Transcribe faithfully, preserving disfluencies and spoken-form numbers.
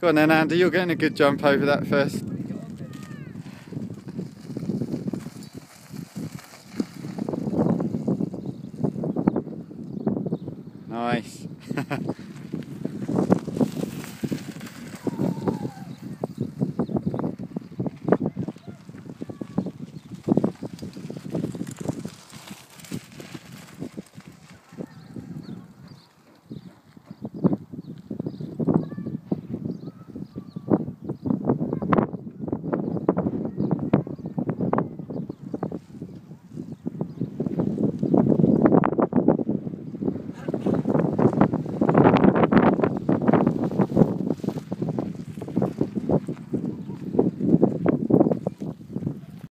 Go on then, Andy, you're getting a good jump over that first. Nice.